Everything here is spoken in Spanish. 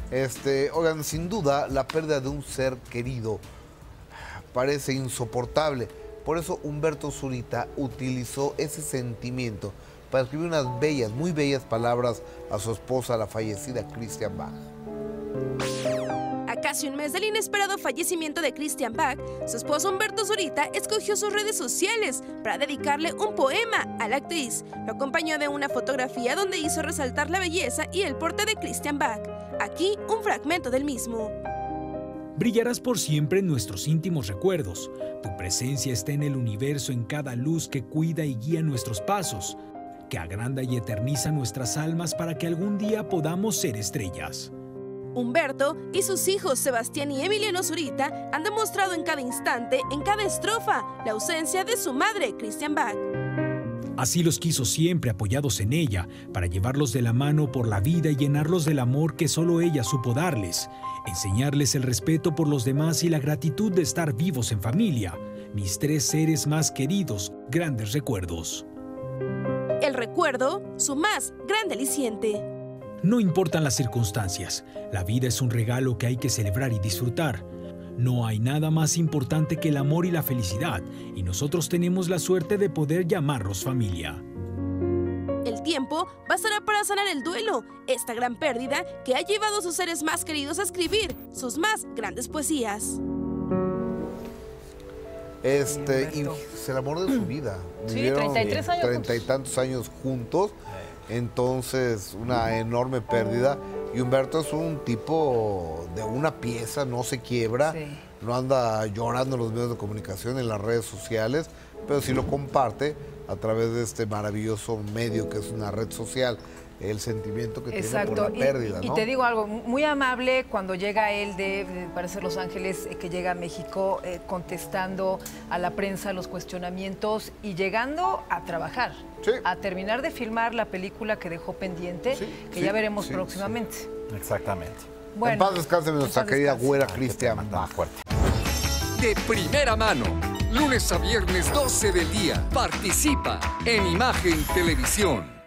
Oigan, sin duda, la pérdida de un ser querido parece insoportable. Por eso Humberto Zurita utilizó ese sentimiento para escribir unas bellas, muy bellas palabras a su esposa, la fallecida Christian Bach. A casi un mes del inesperado fallecimiento de Christian Bach, su esposo Humberto Zurita escogió sus redes sociales para dedicarle un poema a la actriz. Lo acompañó de una fotografía donde hizo resaltar la belleza y el porte de Christian Bach. Aquí un fragmento del mismo. Brillarás por siempre en nuestros íntimos recuerdos. Tu presencia está en el universo, en cada luz que cuida y guía nuestros pasos, que agranda y eterniza nuestras almas para que algún día podamos ser estrellas. Humberto y sus hijos Sebastián y Emiliano Zurita han demostrado en cada instante, en cada estrofa, la ausencia de su madre, Christian Bach. Así los quiso siempre, apoyados en ella, para llevarlos de la mano por la vida y llenarlos del amor que solo ella supo darles, enseñarles el respeto por los demás y la gratitud de estar vivos en familia. Mis tres seres más queridos, grandes recuerdos. El recuerdo, su más grande aliciente. No importan las circunstancias, la vida es un regalo que hay que celebrar y disfrutar. No hay nada más importante que el amor y la felicidad, y nosotros tenemos la suerte de poder llamarnos familia. El tiempo bastará para sanar el duelo, esta gran pérdida que ha llevado a sus seres más queridos a escribir sus más grandes poesías. Y es el amor de su vida. Sí, Vivieron 33 años treinta y tantos años juntos, entonces una enorme pérdida. Y Humberto es un tipo de una pieza, no se quiebra, Sí. no anda llorando en los medios de comunicación, en las redes sociales, pero sí lo comparte a través de este maravilloso medio que es una red social, el sentimiento que tiene por la pérdida, y ¿no? te digo algo, muy amable cuando llega él parece Los Ángeles, que llega a México contestando a la prensa los cuestionamientos y llegando a trabajar, Sí. a terminar de filmar la película que dejó pendiente, Sí, que sí, ya veremos sí, próximamente. Exactamente. En paz descanse nuestra querida güera Christian Bach. De primera mano, lunes a viernes 12 del día. Participa en Imagen Televisión.